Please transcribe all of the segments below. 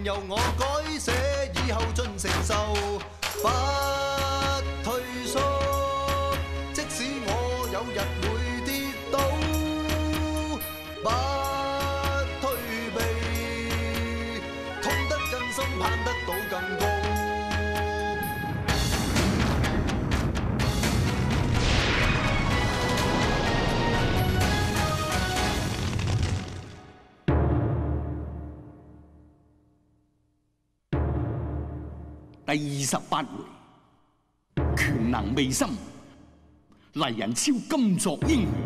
由我改寫，以後盡承受，不退縮。即使我有日會跌倒，不退避，痛得更深，攀得到更高。 第28回，權能未深，黎人超今作英雄。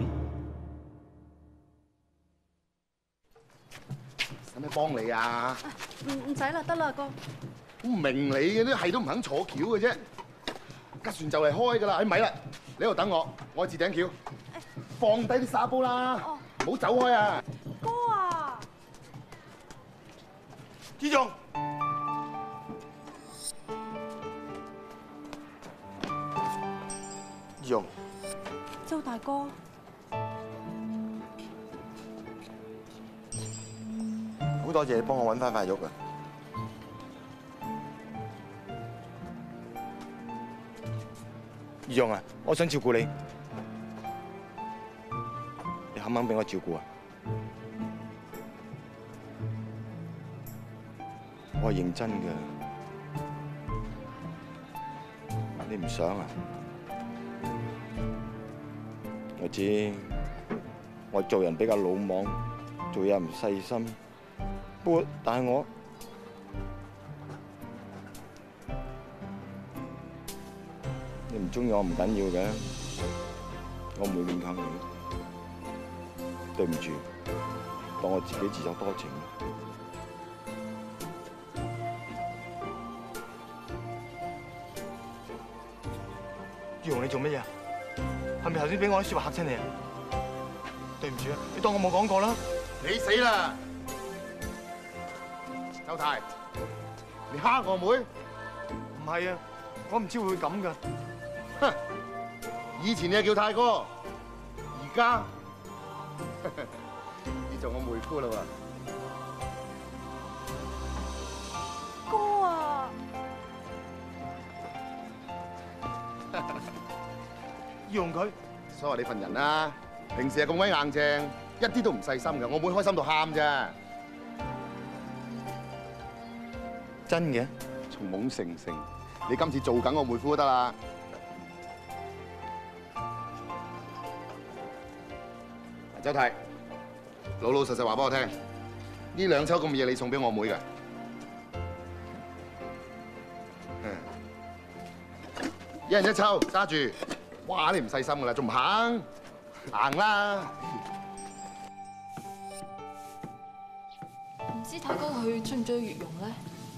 使唔使幫你啊？ 唔使啦，得啦，哥。 我唔明你嘅，都係都唔肯坐橋嘅啫。架船就嚟開㗎啦，哎咪啦，你喺度等我，我去置頂橋。放低啲沙煲啦，唔好走開啊！ 哥啊！ 志仲。用周大哥， 好多謝你幫我揾翻塊玉啊！用啊，我想照顧你，你肯唔肯俾我照顧啊？我係認真嘅，你唔想啊？我知，我做人比較魯莽，做嘢唔細心。不過，但係我你唔中意我唔緊要嘅，我唔會勉強你。對唔住，當我自己自作多情。玉紅，你做乜嘢？係咪頭先俾我啲説話嚇親你啊？對唔住啊，你當我冇講過啦。你死啦，周太，你蝦我妹？唔係啊，我唔知會咁噶。哼，以前你係叫太哥，而家你做我妹夫啦喎。 哥啊！ 用佢，所以話你份人啦，平時係咁鬼硬淨，一啲都唔細心㗎。我妹開心到喊咋，真嘅？從懵成成，你今次做緊我妹夫都得啦。周太，老老實實話俾我聽，呢兩抽咁嘢你送俾我妹㗎。一人一抽，揸住。哇！你唔細心㗎啦，仲唔肯行啦？ 唔知太哥佢追唔追月容咧？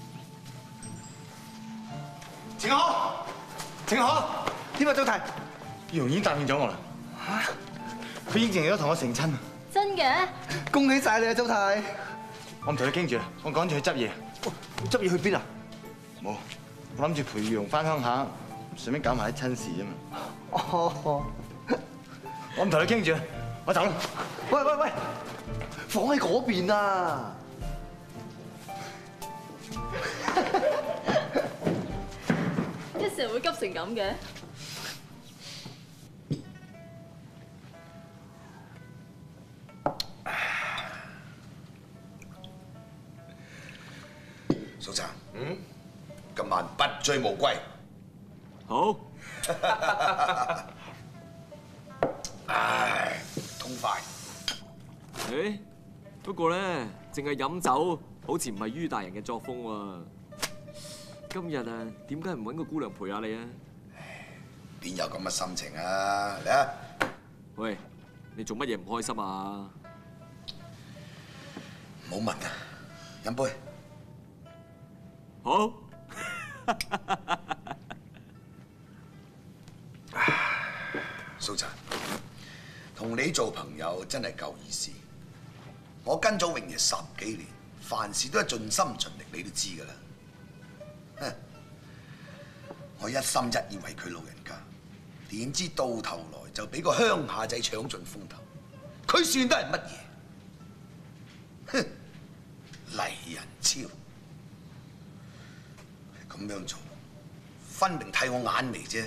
晴可，晴可，點啊，周太？月容已經答應咗我啦。嚇！佢應承咗同我成親啊！ 真嘅？ 恭喜晒你啊，周太！ 我唔同你傾住啦，我趕住去執嘢。 執嘢去邊啊？ 冇，我諗住陪月容翻鄉下，順便搞埋啲親事啫嘛。 哦， 我唔同你傾住啦，我走啦。 喂喂喂，房喺嗰邊啊！ 一時會急成咁嘅？ 蘇生，今晚不醉無歸。 好。 唉，痛快。 誒，不過咧，淨係飲酒好似唔係于大人嘅作風喎。今日啊，點解唔揾個姑娘陪下你啊？ 邊有咁嘅心情啊？嚟啊！ 喂，你做乜嘢唔開心啊？ 唔好問啊，飲杯。 好。 蘇澤，同你做朋友真係夠意思。我跟咗永爺10幾年，凡事都係盡心盡力，你都知㗎啦。哼！我一心一意為佢老人家，點知到頭來就俾個鄉下仔搶盡風頭。佢算得係乜嘢？哼！黎人超， 咁樣做，分明替我眼眉啫。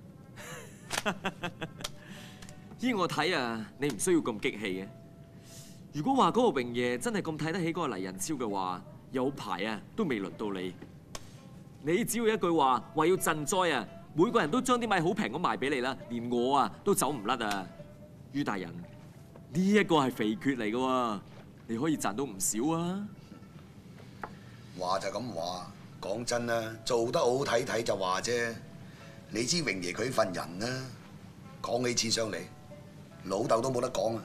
依我睇啊，你唔需要咁激氣嘅。如果話嗰個榮爺真係咁睇得起嗰個黎仁超嘅話，有排啊都未輪到你。你只要一句話要賑災啊，每個人都將啲米好平咁賣俾你啦，連我啊都走唔甩啊！于大人，呢一個係肥缺嚟嘅喎，你可以賺到唔少啊！ 話就咁話，講真啦，做得好睇睇就話啫。你知榮爺佢份人啦，講起錢上嚟，老豆都冇得講啊！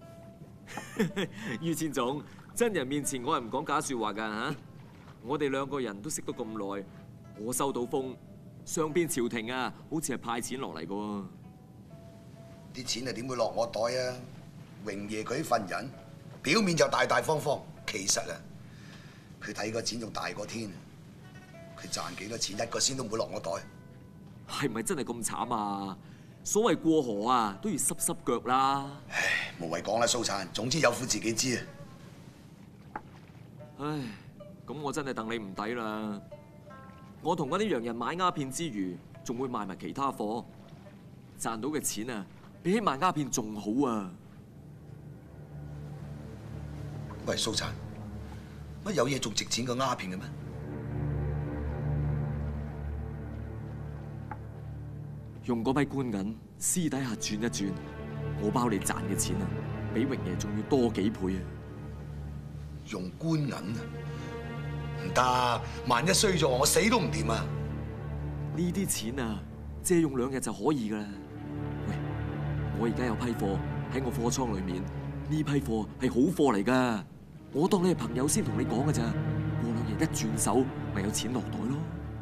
于千總，真人面前我係唔講假説話㗎嚇。我哋兩個人都識得咁耐，我收到風，上邊朝廷啊，好似係派錢落嚟嘅喎。 啲錢係點會落我袋啊？榮爺佢份人，表面就大大方方，其實啊，佢睇個錢仲大過天。佢賺幾多錢，一個仙都唔會落我袋。 係咪真係咁慘啊？所謂過河啊，都要濕濕腳啦。 唉，無謂講啦，蘇燦。總之有苦自己知啊。 唉，咁我真係戥你唔抵啦。我同嗰啲洋人買鴉片之餘，仲會賣埋其他貨，賺到嘅錢啊，比起賣鴉片仲好啊！ 喂，蘇燦，乜有嘢仲值錢過鴉片嘅咩？ 用嗰批官銀私底下轉一轉，我包你賺嘅錢啊，比榮爺仲要多幾倍啊！ 用官銀啊？唔得，萬一衰咗我死都唔掂啊！ 呢啲錢啊，借用2日就可以噶啦。喂，我而家有批貨喺我貨倉裏面，呢批貨係好貨嚟噶。我當你係朋友先同你講噶咋，過2日一轉手，咪有錢落袋咯。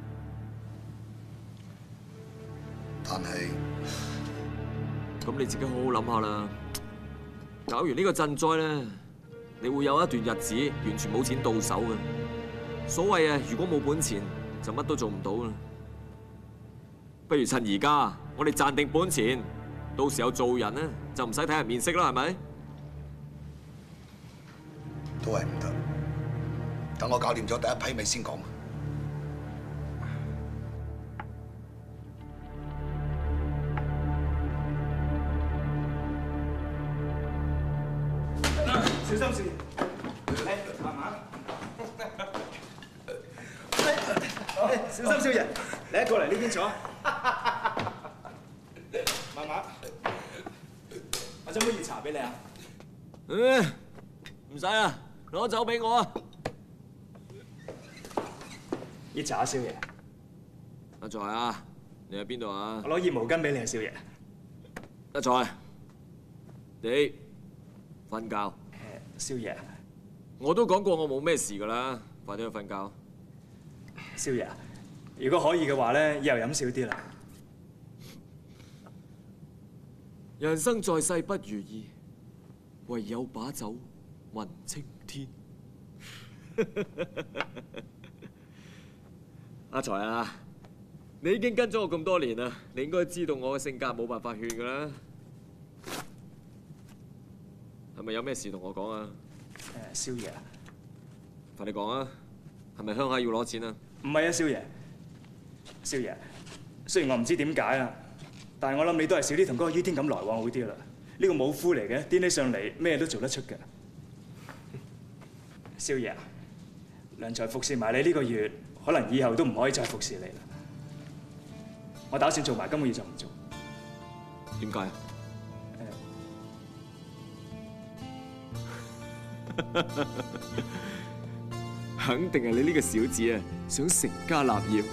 但係， 咁你自己好好諗下啦。搞完呢個賑災咧，你會有一段日子完全冇錢到手嘅。所謂啊，如果冇本錢，就乜都做唔到啦。不如趁而家，我哋賺定本錢，到時候做人咧就唔使睇人面色啦，係咪？ 都係唔得。等我搞掂咗第一批咪先講。 小心少爺，慢慢。小心少爺，你過嚟呢邊坐。慢慢。我斟杯熱茶俾你啊。 唔使啦，攞酒俾我啊！ 熱茶啊，少爺。 阿財啊，你喺邊度啊？ 我攞熱毛巾俾你啊，少爺。 阿財，你瞓覺。 少爺， 我都講過我冇咩事噶啦，快啲去瞓覺。 少爺，如果可以嘅話咧，以後飲少啲啦。 人生在世不如意，唯有把酒問青天。阿財啊，你已經跟咗我咁多年啦，你應該知道我嘅性格冇辦法勸噶啦。係咪有咩事同我講啊？ 少爺， 快啲講啊！係咪鄉下要攞錢啊？ 唔係啊，少爺。少爺，雖然我唔知點解啊，但係我諗你都係少啲同嗰個于天錦來往好啲啦。呢個武夫嚟嘅，癲起上嚟咩都做得出嘅。少爺，良才服侍埋你呢個月，可能以後都唔可以再服侍你啦。我打算做埋今個月就唔做。 點解啊？肯定係你呢個小子啊，想成家立業。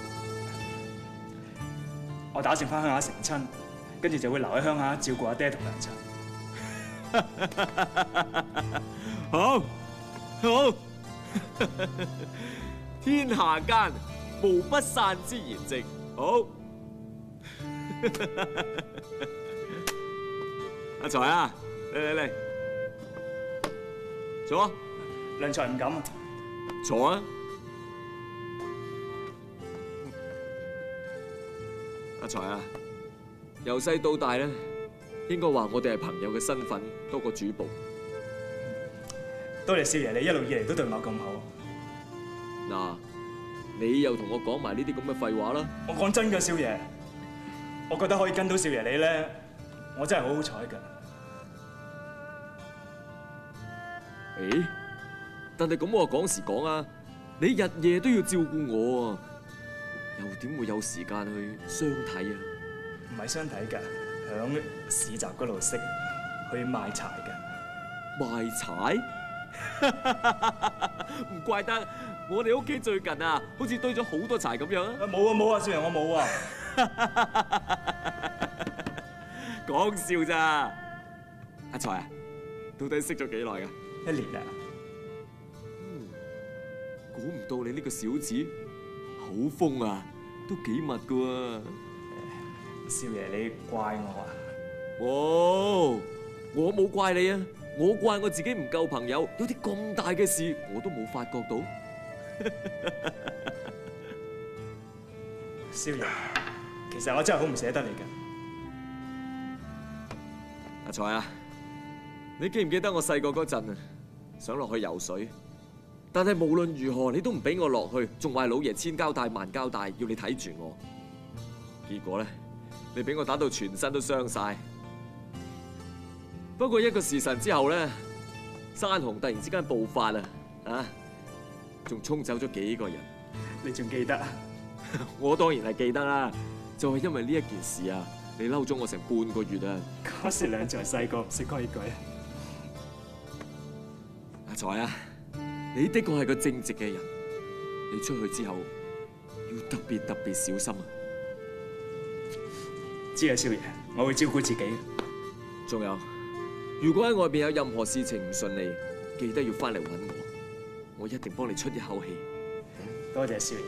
我打算翻鄉下成親，跟住就會留喺鄉下照顧阿爹同娘親。 好，好，天下間無不散之筵席。好，阿財啊，嚟，坐啊！ 良才唔敢啊！ 坐啊！阿財啊，由細到大咧，應該話我哋係朋友嘅身份多過主僕。 多謝少爺你一路以嚟都對我咁好。 嗱， 你又同我講埋呢啲咁嘅廢話啦。 我講真㗎，少爺，我覺得可以跟到少爺你咧，我真係好好彩㗎。 誒，但係咁我講時講啊，你日夜都要照顧我啊，又點會有時間去相睇啊？ 唔係相睇㗎，響市集嗰度識去賣柴㗎。 賣柴？唔怪得我哋屋企最近啊，好似堆咗好多柴咁樣啊！ 冇啊，少爺我冇啊。 講笑咋？阿財啊，到底識咗幾耐㗎 ？1年啊。 估唔到你呢個小子口風啊，都幾密㗎喎。 少爺你怪我啊？ 我冇怪你啊，我怪我自己唔夠朋友，有啲咁大嘅事我都冇發覺到。 少爺，其實我真係好唔捨得你㗎。 阿財啊，你記唔記得我細個嗰陣啊，想落去游水，但係無論如何你都唔俾我落去，仲話老爺千交代萬交代要你睇住我。結果咧，你俾我打到全身都傷晒。不過一個時辰之後咧，山洪突然之間爆發啊，仲沖走咗幾個人。 你仲記得啊？ 我當然係記得啦，就係因為呢一件事啊，你嬲咗我成半個月啊！ 嗰時兩在細個唔識規矩。 阿財啊，你的確係個正直嘅人，你出去之後要特別小心啊！ 知啊，少爺，我會照顧自己。 仲有，如果喺外邊有任何事情唔順利，記得要翻嚟揾我一定幫你出一口氣。 多謝少爺。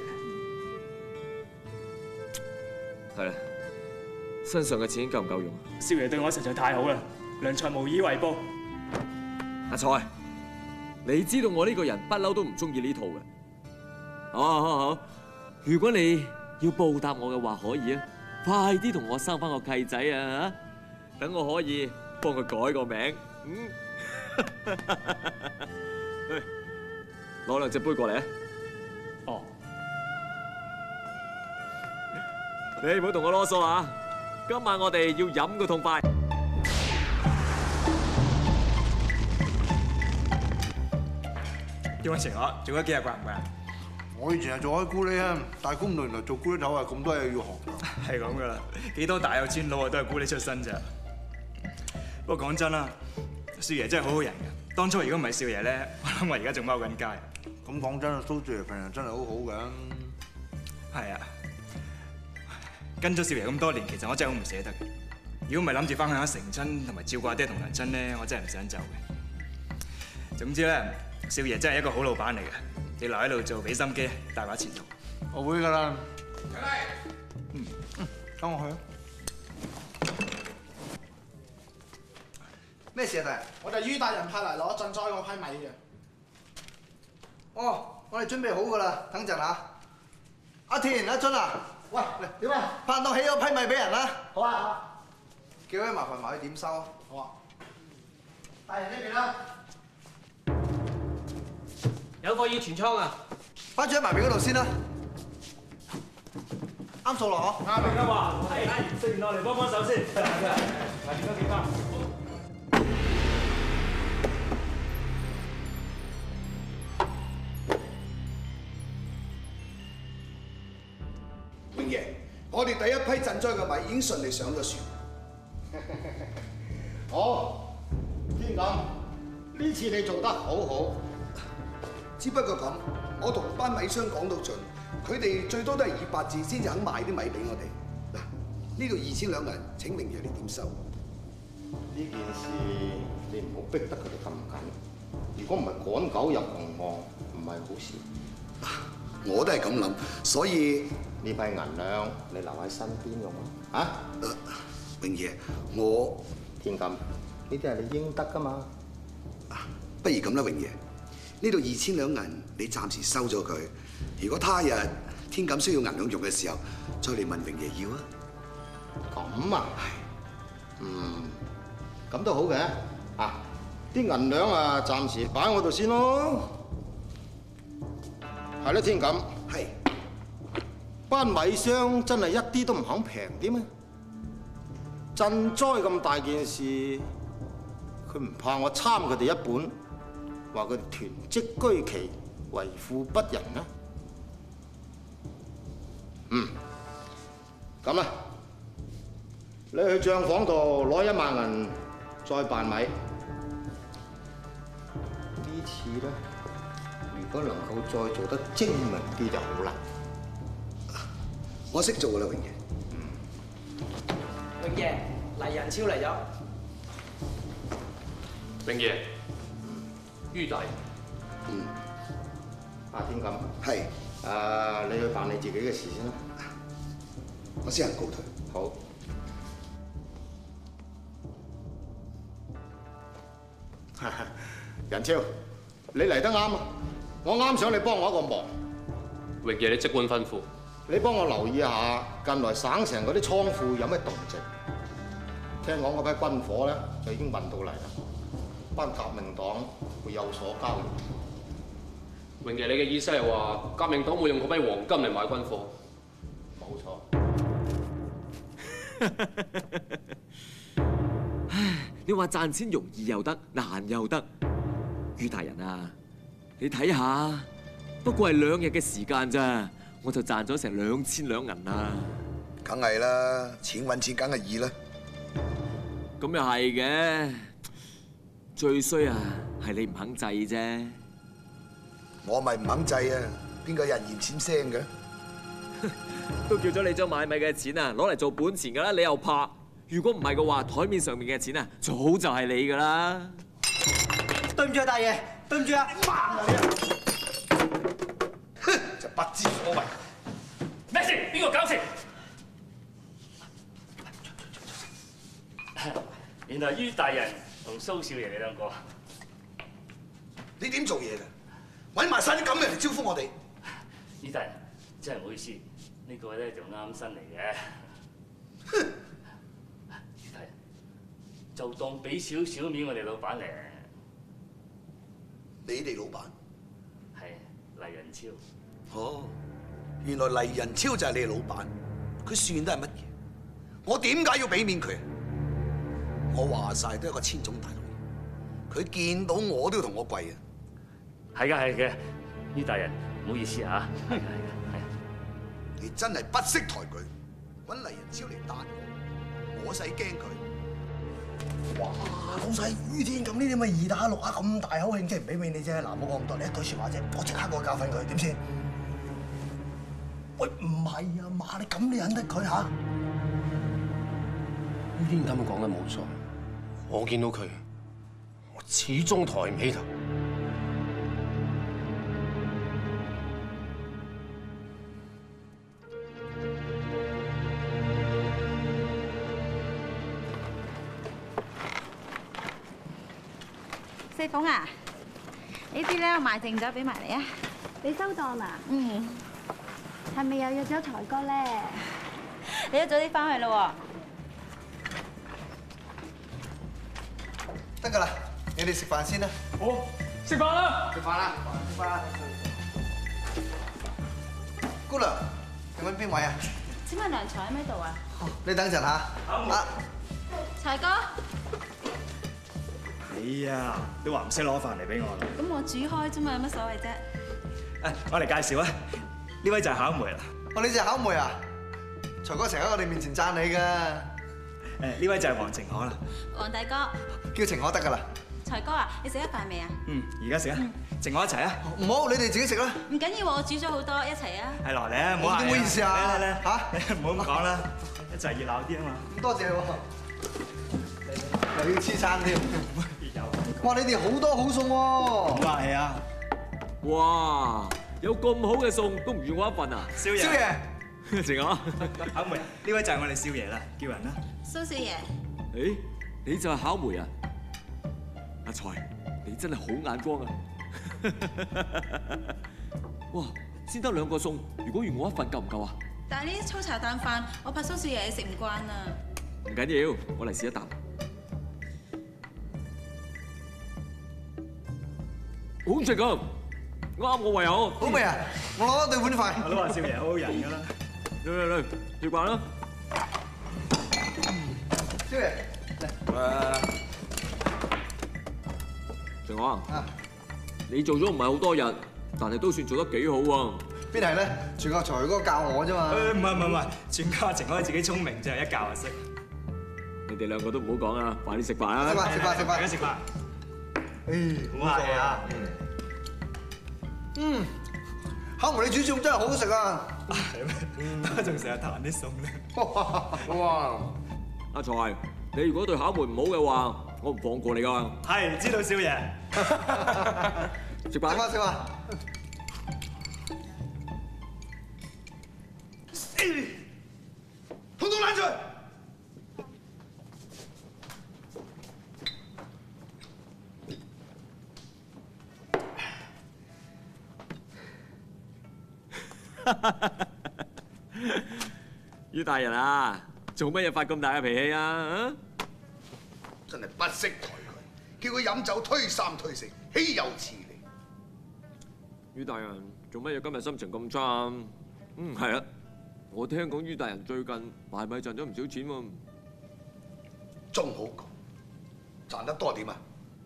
係啦，身上嘅錢夠唔夠用？ 少爺對我實在太好啦，良財無以為報。 阿財，你知道我呢個人不嬲都唔中意呢套嘅。好，如果你要報答我嘅話，可以啊，快啲同我生翻個契仔啊，等我可以幫佢改個名。攞兩隻杯過嚟啊！ 哦， 你唔好同我囉嗦啊！今晚我哋要飲個痛快。 點解成我做咗幾日慣唔慣？ 我以前係做開咕喱啊，但係估唔到原來做咕喱頭係咁多嘢要學㗎。 係咁噶啦，幾多大有錢佬啊都係咕喱出身咋。不過講真啦，少爺真係好好人嘅。當初如果唔係少爺咧，我諗我而家仲踎緊街。 咁講真啊，蘇少爺份人真係好好嘅。 係啊，跟咗少爺咁多年，其實我真係好唔捨得嘅。如果唔係諗住翻鄉下成親同埋照顧阿爹同娘親咧，我真係唔想走嘅。總之咧，少爺真係一個好老闆嚟嘅。你留喺度做，俾心機，大把前途。 我會㗎啦。等我去啊。 咩事啊，大人？我哋于大人派嚟攞賑災嗰批米嘅。哦，我哋準備好㗎啦，等陣啊。阿田、阿俊啊，喂，嚟點啊？拍檔起咗批米俾人啦。好啊，好啊。幾位麻煩埋去點收啊？好啊。大人呢邊啦。 有貨要全倉啊！ 班長喺埋邊嗰度先啦。啱數落嗬。 啱明啊嘛，係，食完落嚟幫手先。係點多幾包？ 榮爺，我哋第一批賑災嘅米已經順利上咗船。 好，天錦，呢次你做得好好。 只不過咁，我同班米商講到盡，佢哋最多都係以8折先至肯賣啲米俾我哋。嗱，呢度2200銀，請榮爺你點收？ 呢件事你唔好逼得佢哋咁緊。如果唔係趕狗入紅網，唔係好事。 我都係咁諗，所以呢批銀兩你留喺身邊用啊！ 榮爺，我天錦，呢啲係你應得㗎嘛。 不如咁啦，榮爺。呢度2000兩銀，你暫時收咗佢。如果他日天錦需要銀兩用嘅時候，再嚟問榮爺要啊。 咁啊？咁都好嘅。啊，啲銀兩啊，暫時擺喺我度先咯。係啦，天錦。 係。 班米商真係一啲都唔肯平啲咩？賑災咁大件事，佢唔怕我參佢哋一本，話佢哋囤積居奇，為富不仁咩？咁啦，你去帳房度攞1萬銀再辦米。呢次咧，如果能夠再做得精明啲就好啦。 我識做噶啦，榮爺。 榮爺，黎人超嚟咗。 榮爺，於大人。 阿天錦。 係。 你去辦你自己嘅事先啦。 我先行告退。 好。仁超，你嚟得啱啊！我啱想你幫我一個忙。 榮爺，你即管吩咐。 你幫我留意下近來省城嗰啲倉庫有咩動靜？聽講嗰批軍火咧就已經運到嚟啦，班革命黨會有所交易。 榮爺，你嘅意思係話革命黨會用嗰批黃金嚟買軍火？ 冇錯。 唉，你話賺錢容易又得，難又得。于大人啊，你睇下，不過係2日嘅時間咋，我就賺咗成2000兩銀啦。 梗係啦，錢揾錢梗係易啦。 咁又係嘅，最衰啊係你唔肯制啫。 我咪唔肯制啊，邊個有人嫌錢聲嘅？ 都叫咗你將買米嘅錢啊攞嚟做本錢㗎啦，你又怕？如果唔係嘅話，台面上面嘅錢啊，早就係你㗎啦。 對唔住啊，大爺，對唔住啊！ 哼，就不知所謂。 咩事？邊個搞事？原來于大人同蘇少爺你兩個， 你點做嘢㗎？揾埋晒啲咁嘅人嚟招呼我哋。 于大人真係唔好意思，呢個咧就啱身嚟嘅。 哼！ 于大人就當俾少少面我哋老闆嚟。 你哋老闆係黎人超。 哦，原來黎人超就係你哋老闆，佢算得係乜嘢？我點解要俾面佢？我話晒都係一個千種大老爺，佢見到我都要同我跪啊！ 係嘅係嘅，于大人唔好意思啊。係嘅係嘅係。 你真係不識抬舉，揾黎人超嚟彈我使驚佢？ 哇！老細，於天咁呢啲咪2打6啊，咁大口氣，即係唔俾面你啫。嗱，冇講咁多，你一句説話啫，我即刻過去教訓佢，點先？喂，唔係啊嘛，你咁你忍得佢嚇？ 於天咁講得冇錯，我見到佢，我始終抬唔起頭。 四鳳啊，呢啲咧我賣剩咗，俾埋你啊！ 你收檔啊？ 嗯， 係咪又約咗財哥咧？ 你都早啲翻去咯得㗎啦，你哋食飯先啦。 好，食飯啦！ 食飯啦！食飯。姑娘，你揾邊位啊？ 請問涼茶喺咩度啊？ 你等陣嚇。啊， 財哥。 你啊，都話唔識攞飯嚟俾我啦。 咁我煮開啫嘛，有乜所謂啫？ 誒，我嚟介紹啊，呢位就係巧梅啦。 哦，你就係巧梅啊？財哥成日喺我哋面前讚你㗎。 呢位就係黃晴可啦。 黃大哥。 叫晴可得㗎啦。 財哥啊，你食咗飯未啊？ 而家食啊，靜我一齊啊。 唔好，你哋自己食啦。 唔緊要，我煮咗好多，一齊啊。 係落嚟啊，唔好點好意思啊？ 嚟嚇， 唔好咁講啦，一齊熱鬧啲啊嘛。 咁多謝喎，又要黐餐添。哇！你哋好多好餸喎。 咁啊係啊。 哇！有咁好嘅餸都唔預我一份啊！ 少爺。 少爺。 靜可。巧梅，呢位就係我哋少爺啦，叫人啦。 蘇少爺。 誒，你就係巧梅啊？阿財，你真係好眼光啊！哇，先得2個餸，如果預我一份夠唔夠啊？ 但係呢啲粗茶淡飯，我怕蘇少爺食唔慣啊。 唔緊要，我嚟試一啖。好食啊！啱我胃口。 好味啊！我攞對碗筷。 我都話少爺好人㗎啦。 嚟，食飯啦！ 少爺， 成華，你做咗唔係好多日，但係都算做得幾好喎。 邊係咧？全靠財哥教我啫嘛。 唔係，全家情可以自己聰明啫，一教就識。 你哋兩個都唔好講啦，快啲食飯啦！ 食飯， 大家食飯。 好客氣啊！烤鵝你煮餸真係好食啊！ 係咩？仲成日彈啲餸咧。 哇！阿財，你如果對考門唔好嘅話，我唔放過你㗎。 係，知道少爺。 食飯。 食飯。 通通攬出嚟！ 于大人啊，做乜嘢發咁大嘅脾氣啊？ 真係不識抬佢，叫佢飲酒推三推四，豈有此理！ 于大人做乜嘢今日心情咁差？係啊，我聽講于大人最近賣米賺咗唔少錢喎。 仲好講，賺得多點啊？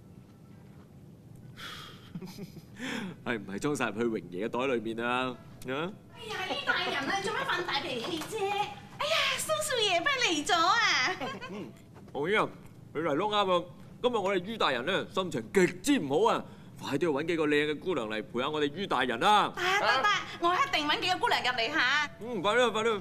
係唔係裝晒入去榮爺嘅袋裏面啊？ 哎呀，于大人啊，做乜發大脾氣啫？哎呀，蘇少爺不嚟咗啊！ 紅姨啊，你嚟都啱啊！今日我哋于大人咧心情極之唔好啊，快啲去揾幾個靚嘅姑娘嚟陪下我哋于大人啦！ 得，我一定揾幾個姑娘入嚟嚇。 快啲！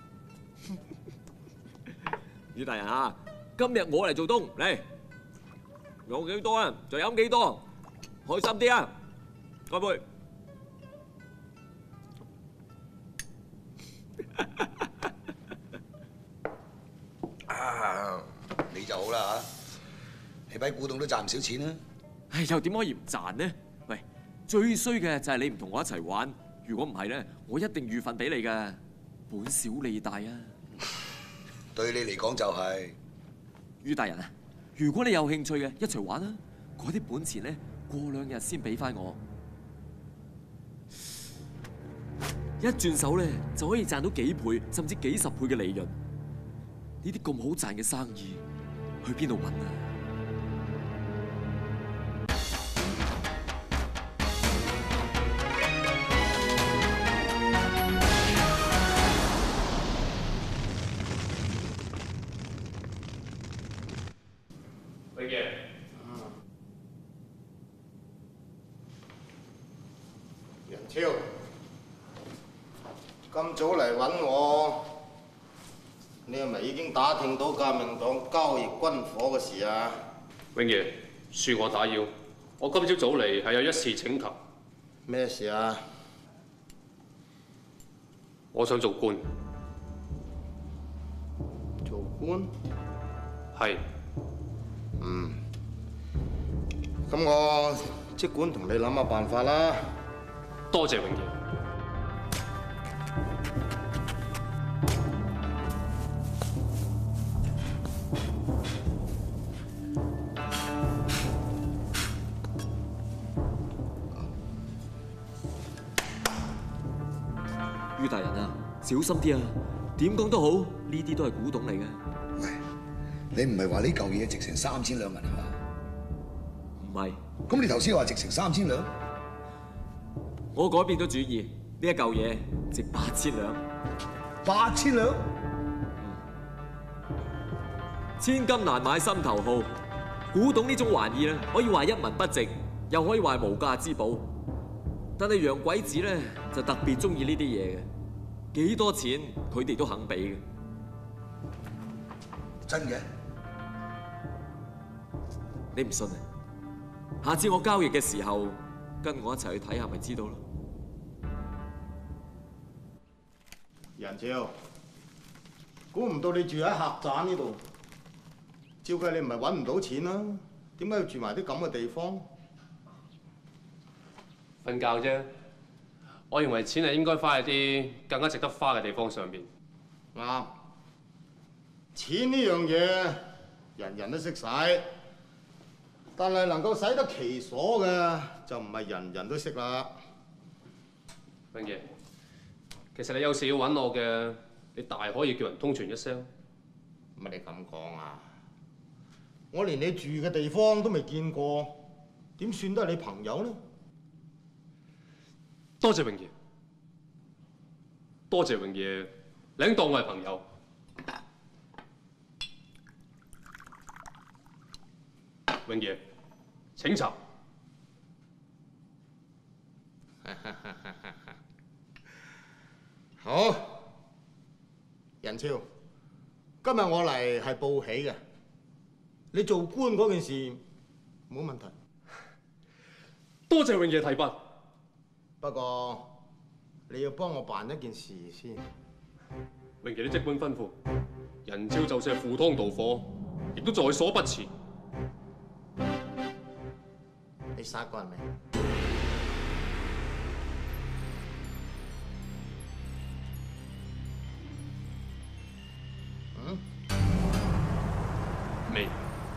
于大人啊，今日我嚟做東嚟，有幾多啊就飲幾多，開心啲啊！乾杯！ 你就好啦嚇，你班古董都賺唔少錢啦。 唉，又點可以唔賺呢？喂，最衰嘅就係你唔同我一齊玩，如果唔係咧，我一定預份俾你㗎，本小利大啊！ 對你嚟講就係于大人啊，如果你有興趣嘅，一齊玩啦！嗰啲本錢咧，過2日先俾翻我，一轉手咧就可以賺到幾倍甚至幾10倍嘅利潤。呢啲咁好賺嘅生意，去邊度揾啊？ 永爺， 楊超，咁早嚟揾我，你係咪已經打聽到革命黨交易軍火嘅事啊？ 永爺，恕我打擾，我今朝早嚟係有一事請求。 咩事啊？ 我想做官。 做官？ 係。 咁我即管同你諗下辦法啦。 多謝永爺。 于大人啊，小心啲啊！點講都好，呢啲都係古董嚟嘅。 喂，你唔係話呢嚿嘢值成3000兩銀係嘛？ 唔係。 咁你頭先話值成3000兩？ 我改變咗主意，呢一嚿嘢值8000兩。 8000兩？ 千金難買心頭好。古董呢種玩意咧，可以話一文不值，又可以話無價之寶。但係洋鬼子咧就特別中意呢啲嘢嘅，幾多錢佢哋都肯俾嘅。 真嘅？ 你唔信啊？下次我交易嘅時候，跟我一齊去睇下，咪知道咯。 楊超，估唔到你住喺客棧呢度，照計你唔係揾唔到錢啦，點解要住埋啲咁嘅地方？ 瞓覺啫。我認為錢係應該花喺啲更加值得花嘅地方上邊。 啱。錢呢樣嘢，人人都識使，但係能夠使得其所嘅，就唔係人人都識啦。 永爺， 其實你有事要揾我嘅，你大可以叫人通傳一聲。 乜你咁講啊？我連你住嘅地方都未見過，點算都係你朋友呢？ 多謝榮爺，多謝榮爺，你當我係朋友。榮爺，請茶。 好，仁超，今日我嚟係報喜嘅。你做官嗰件事冇問題。 多謝榮爺提拔。 不過你要幫我辦一件事先。 榮爺，你即管吩咐。仁超就算係赴湯蹈火，亦都在所不辭。 你殺過人未？ 未。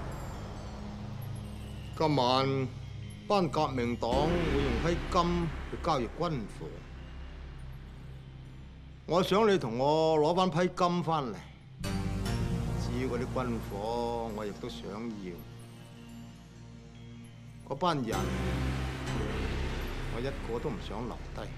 今晚班革命黨會用批金去交易軍火，我想你同我攞翻批金翻嚟。至於嗰啲軍火，我亦都想要。嗰班人，我一個都唔想留低。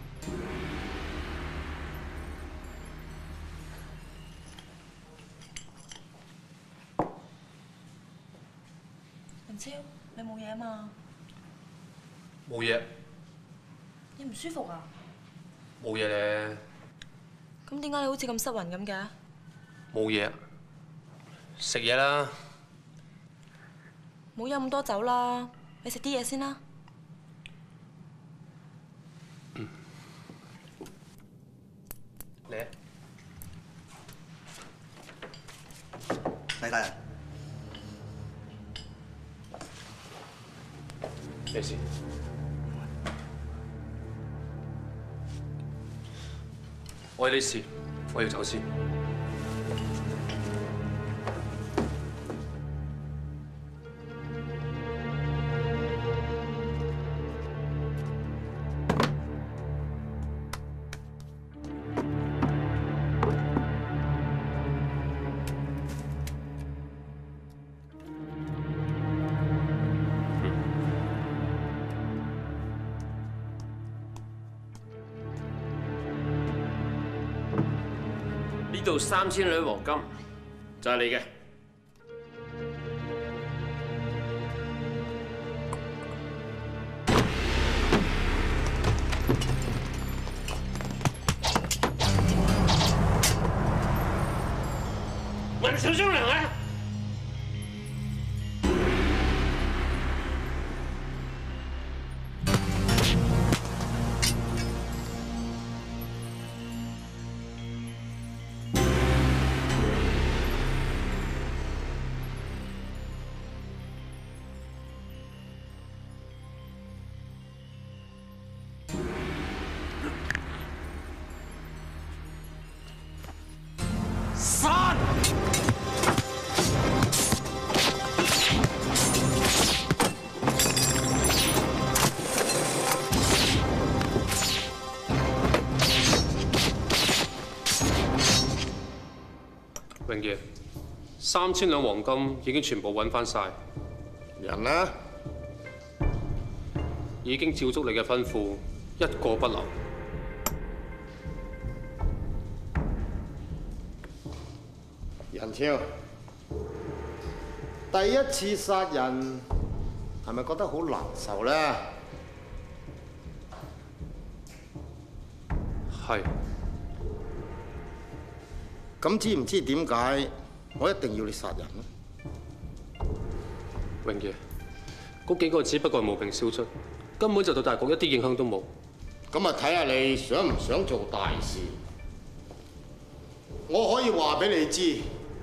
仁超，你冇嘢嘛？ 冇嘢。 你唔舒服啊？ 冇嘢咧。 咁點解你好似咁失魂咁嘅？ 冇嘢。食嘢啦。 冇飲咁多酒啦，你食啲嘢先啦。 嚟。 黎大人， 咩事？我有啲事，我要走先。 呢度3000兩黃金就係你嘅。問小商量啊！ 殺！ 榮爺，3000兩黃金已經全部揾翻晒。 人呢？ 已經照足你嘅吩咐，一個不留。 仁超，第一次殺人係咪覺得好難受呢？ 係。 咁知唔知點解我一定要你殺人呢？ 榮爺，嗰幾個只不過係無名小卒，根本就對大局一啲影響都冇。 咁啊，睇下你想唔想做大事。我可以話俾你知，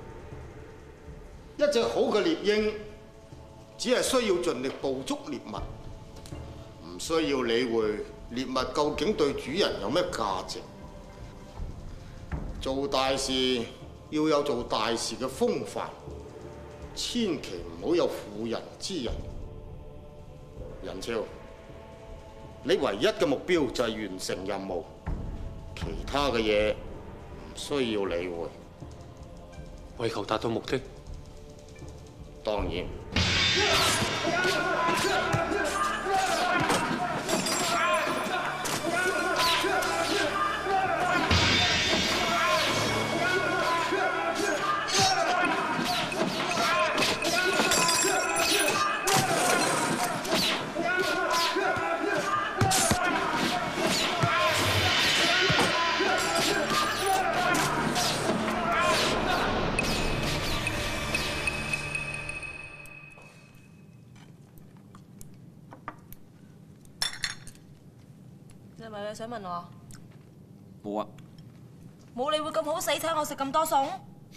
一隻好嘅獵鷹，只係需要盡力捕捉獵物，唔需要理會獵物究竟對主人有咩價值。做大事要有做大事嘅風範，千祈唔好有婦人之仁。仁超，你唯一嘅目標就係完成任務， 其他嘅嘢唔需要理會。 為求達到目的， 當然。 你係咪想問我？ 冇啊。 冇你會咁好死請我食咁多餸？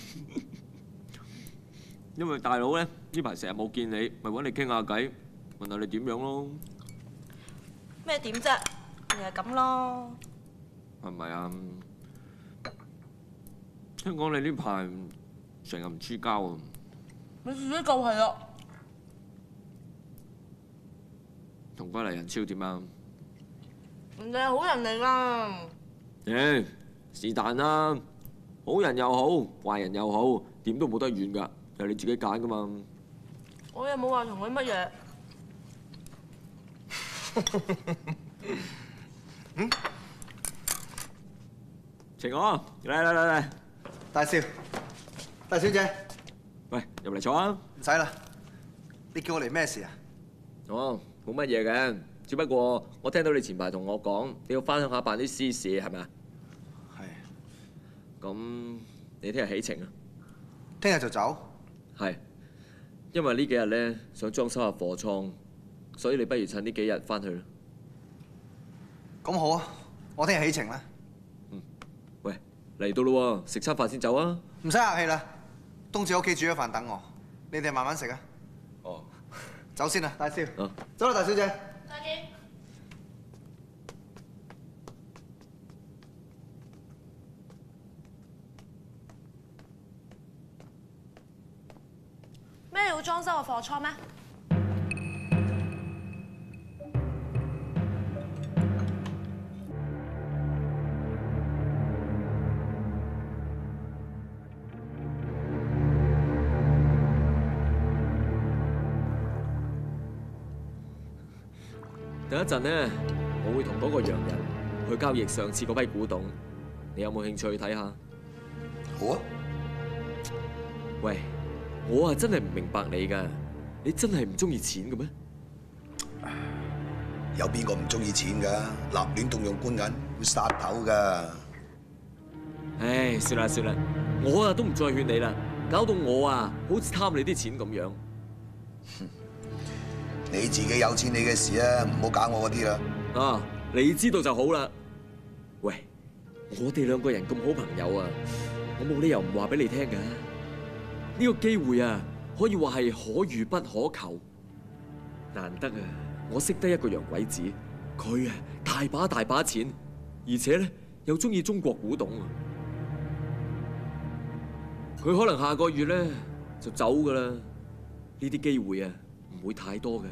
因為大佬咧呢排成日冇見你，咪揾你傾下偈，問下你點樣咯。 咩點啫？咪係咁咯。 係咪啊？聽講你呢排成日唔黐膠啊？ 你自己夠係啦。 同嗰黎人超點啊？ 人哋係好人嚟㗎。 是但啦，好人又好，壞人又好，點都冇得怨㗎，係你自己揀㗎嘛。 我又冇話同佢乜嘢。 晴娥，嚟， 大少姐， 喂，入嚟坐啊！ 唔使啦，你叫我嚟咩事啊？ 哦，冇乜嘢嘅，只不過我聽到你前排同我講，你要翻鄉下辦啲私事，係咪啊？係。咁你聽日起程啊？ 聽日就走？ 係，因為呢幾日咧想裝修下貨倉，所以你不如趁呢幾日翻去啦。 咁好啊，我聽日起程啦。 喂，嚟到咯喎，食餐飯先走啊！ 唔使客氣啦，冬至喺屋企煮咗飯等我，你哋慢慢食啊。 哦， 走先啦，大少。走啦，大小姐。 再見。咩要裝修個貨倉咩？ 等一陣呢，我會同嗰個洋人去交易上次嗰批古董，你有冇興趣去睇下？ 好啊。 喂，我啊真係唔明白你㗎，你真係唔中意錢嘅咩？ 有邊個唔中意錢㗎？立亂動用官銀會殺頭㗎。 唉，算啦，我啊都唔再勸你啦，搞到我啊好似貪你啲錢咁樣。 你自己有錢你嘅事啊，唔好搞我嗰啲啦。 啊，你知道就好啦。喂，我哋兩個人咁好朋友啊，我冇理由唔話俾你聽㗎。呢個機會啊，可以話係可遇不可求。難得啊，我識得一個洋鬼子，佢啊大把錢，而且咧又中意中國古董啊。佢可能下個月咧就走㗎啦。呢啲機會啊，唔會太多嘅。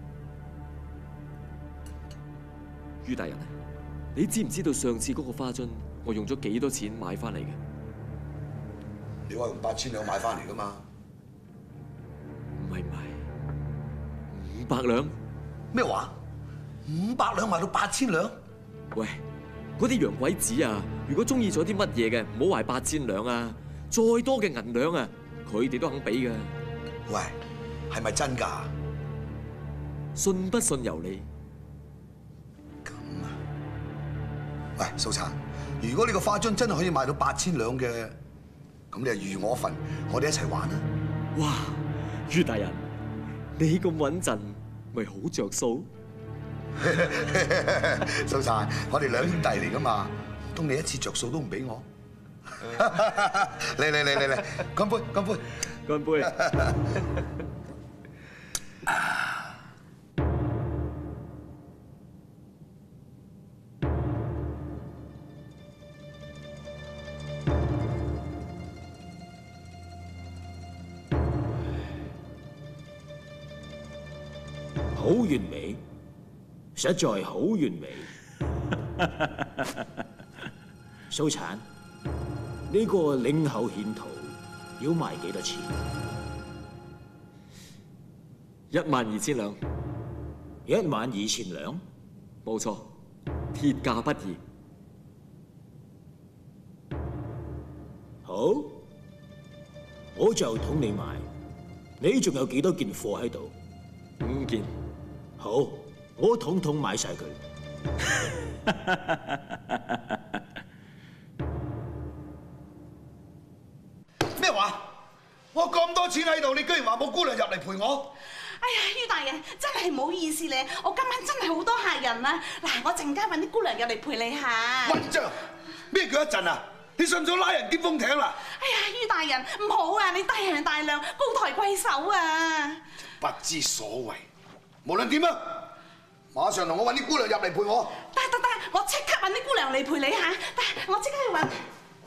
于大人啊，你知唔知道上次嗰個花樽我用咗幾多錢買翻嚟嘅？ 你話用8000兩買翻嚟㗎嘛？ 唔係，500兩。 咩話？500兩賣到8000兩？ 喂，嗰啲洋鬼子啊，如果中意咗啲乜嘢嘅，唔好話8000兩啊，再多嘅銀兩啊，佢哋都肯俾㗎。 喂，係咪真㗎？ 信不信由你。 咁啊？喂，蘇燦，如果呢個花樽真係可以賣到8000兩嘅，咁你就預我份，我哋一齊玩啦！ 哇，于大人，你咁穩陣，咪好着數。 蘇燦，我哋兩兄弟嚟㗎嘛，唔通你一次着數都唔俾我？嚟，乾杯！ 乾杯！ 好完美，實在好完美。 蘇燦，呢個嶺後獻圖要賣幾多錢 ？12000兩。 12000兩？ 冇錯，鐵價不移。 好，我就同你買。你仲有幾多件貨喺度 ？5件。 好，我統統買晒佢。 咩話？我咁多錢喺度，你居然話冇姑娘入嚟陪我？ 哎呀，于大人真係唔好意思咧，我今晚真係好多客人啊！嗱，我陣間揾啲姑娘入嚟陪你下。 混帳！咩叫一陣啊？你信唔信拉人劫風艇啦？ 哎呀，于大人唔好啊！你大人大量，高抬貴手啊！ 不知所謂，無論點啊，馬上同我揾啲姑娘入嚟陪我。 得，我即刻揾啲姑娘嚟陪你下。得，我即刻去揾。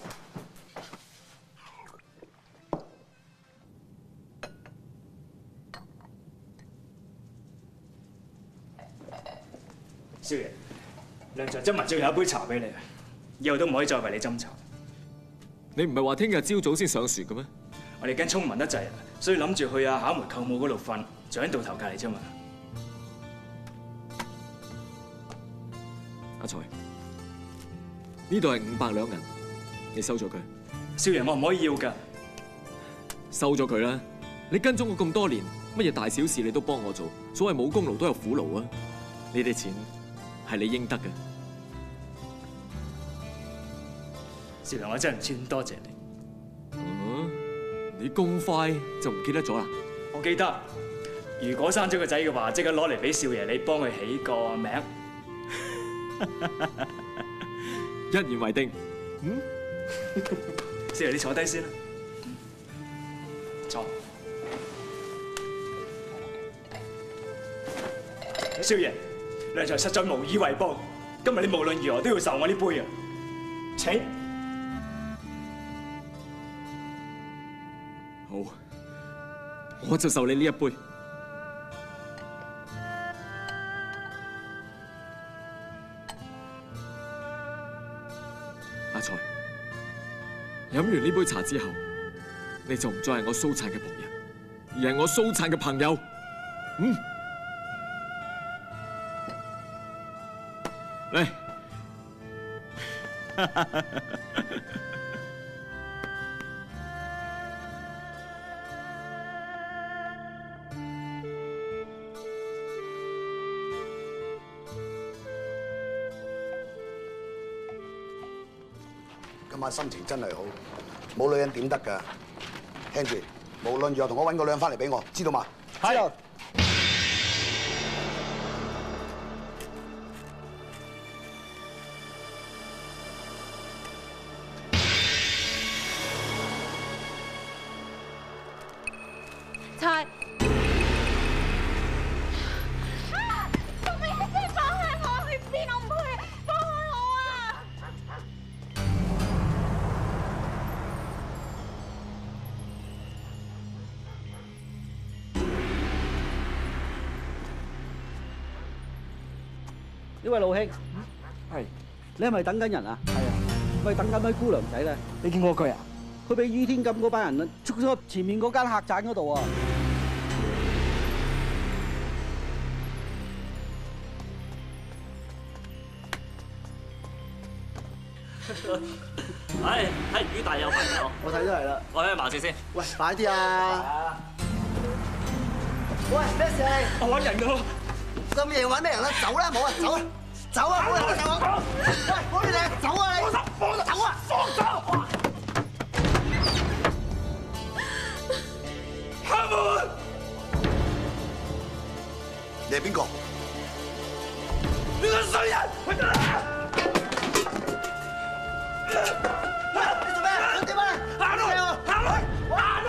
少爺，梁長斟埋最後一杯茶俾你，以後都唔可以再為你斟茶。 你唔係話聽日朝早先上船嘅咩？ 我哋驚聰明得滯，所以諗住去阿巧梅舅母嗰度瞓，就喺渡頭隔離啫嘛。 阿財，呢度係500兩銀，你收咗佢。 少爺，我唔可以要㗎。 收咗佢啦！你跟蹤我咁多年，乜嘢大小事你都幫我做，所謂冇功勞都有苦勞啊！呢啲錢係你應得嘅。 少爺，我真係唔知點多謝你。 你咁快就唔記得咗啦？ 我記得，如果生咗個仔嘅話，即刻攞嚟俾少爺你幫佢起個名。 一言為定。 少爺，你坐低先啦。坐。少爺，梁才實在無以為報，今日你無論如何都要受我呢杯啊！請。 好，我就受你呢一杯。阿財，飲完呢杯茶之後，你就唔再係我蘇燦嘅僕人，而係我蘇燦嘅朋友。嚟。 今晚心情真係好，冇女人點得㗎？聽住，無論如何同我揾個女人翻嚟俾我，知道嘛？ 知道。 猜。 做咩啫？放開我！去邊我唔去！放開我啊！ 呢位老兄， 係， 你係咪等緊人啊？係啊，咪等緊位姑娘仔咧。 你見過佢啊？ 佢俾于天錦嗰班人捉咗前面嗰間客棧嗰度啊！ 係于大有朋友， 我睇都係啦。 我去茅舍先。 喂，快啲啊！喂，咩事？ 我揾人㗎喎。 咁夜揾咩人啦？走啦，冇啊，走啊，走啊，冇人走啊！喂，我哋走啊你！走啊！放手！ 敲門！你係邊個？ 你個衰人！你做咩？想點啊？行開！行開！行開！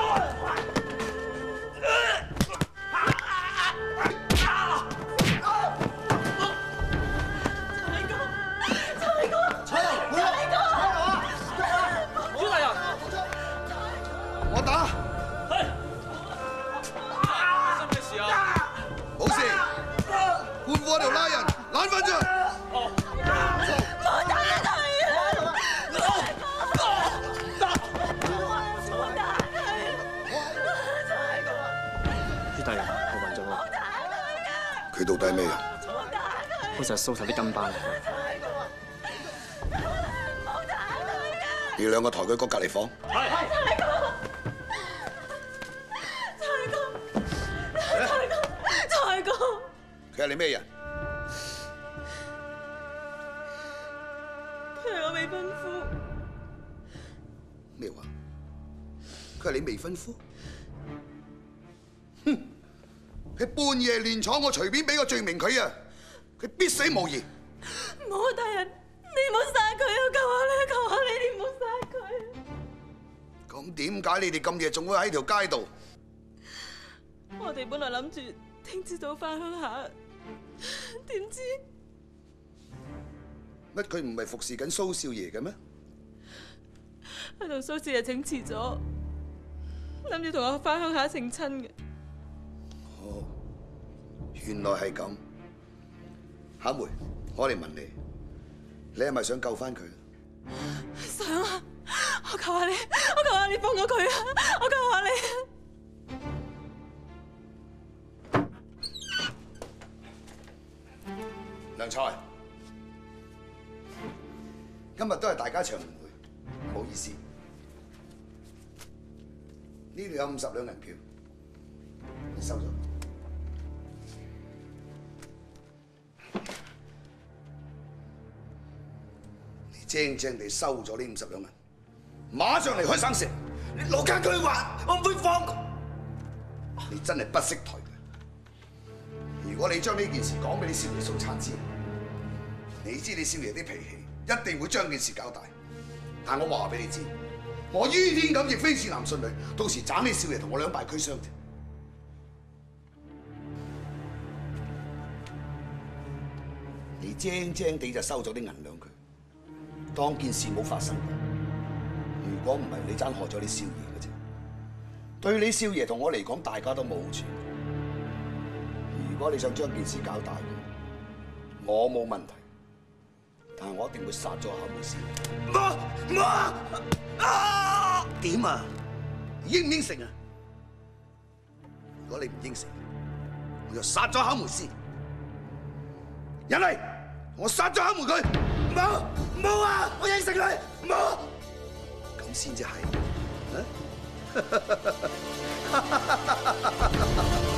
我打。係。發生咩事啊？冇事。 佢到底係咩人？ 好似係蘇頭啲跟班。 你兩個抬佢過隔離房。 係。 財哥， 佢係你咩人？ 佢係我未婚夫。 咩話？佢係你未婚夫？哼！佢半夜亂闖，我隨便俾個罪名佢啊！佢必死無疑。 唔好啊，大人，你唔好殺佢啊！求下你，你唔好殺佢。 咁點解你哋咁夜仲會喺條街度？ 我哋本來諗住聽朝早翻鄉下，點知乜佢唔係服侍緊蘇少爺嘅咩？ 佢同蘇少爺請辭咗，諗住同我翻鄉下成親嘅。 哦，原來係咁。巧梅，我嚟問你，你係咪想救翻佢？ 想啊！我求下你，放過佢啊！我求下你。 梁菜，今日都係大家長誤會，唔好意思。呢度有50兩銀票，你收咗。你正正地收咗呢50兩銀，馬上離開省城。你落間佢話，我唔會放過。你真係不識抬舉。如果你將呢件事講俾你少爺蘇燦知，你知你少爺啲脾氣，一定會將件事搞大。但我話俾你知，我於天咁亦非是男信女，到時斬你少爺同我兩敗俱傷。你精精地就收咗啲銀兩佢，當件事冇發生過。如果唔係你爭害咗你少爺嘅啫，對你少爺同我嚟講，大家都冇好處。如果你想將件事搞大嘅，我冇問題，但係我一定會殺咗巧梅先。點啊？應唔應承啊？如果你唔應承，我就殺咗巧梅先。人嚟，我殺咗巧梅佢。唔好啊！我應承你，唔好。咁先至係。